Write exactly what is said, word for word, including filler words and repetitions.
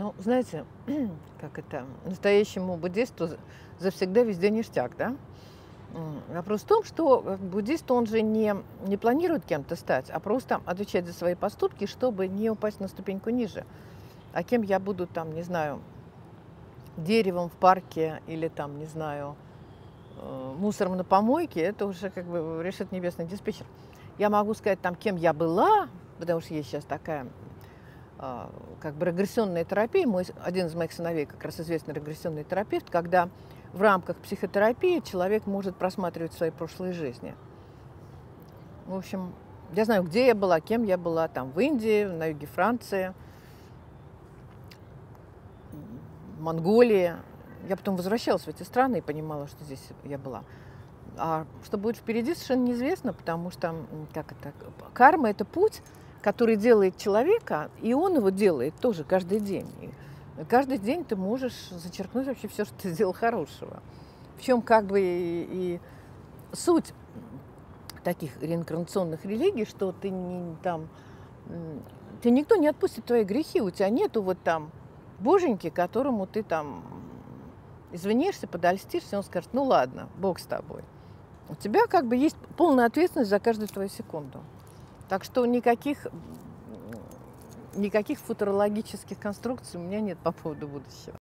Ну, знаете, как это, настоящему буддисту з завсегда везде ништяк, да? М, вопрос в том, что, э, буддист, он же не не планирует кем-то стать, а просто отвечать за свои поступки, чтобы не упасть на ступеньку ниже. А кем я буду там, не знаю, деревом в парке или там, не знаю, э, мусором на помойке, это уже как бы решит небесный диспетчер. Я могу сказать там, кем я была, потому что есть сейчас такая, а, как бы регрессионная терапия. Мой с один из моих сыновей как раз известный регрессионный терапевт, когда в рамках психотерапии человек может просматривать свои прошлые жизни. В общем, я знаю, где я была, кем я была, там в Индии, на юге Франции, м, Монголии. Я потом возвращалась в эти страны и понимала, что здесь я была. А что будет впереди, совершенно неизвестно, потому что, м, как это, карма- это путь, который делает человека, и он его делает тоже каждый день. И каждый день ты можешь зачеркнуть вообще все, что ты сделал хорошего. В чем как бы и и суть таких реинкарнационных религий, что ты не там, м, те никто не отпустит твои грехи, у тебя нету вот там боженьки, которому ты там извинишься, подольстишься, он скажет: "Ну ладно, Бог с тобой". У тебя как бы есть полная ответственность за каждую твою секунду. Так что никаких, м, никаких футурологических конструкций у меня нет по поводу будущего.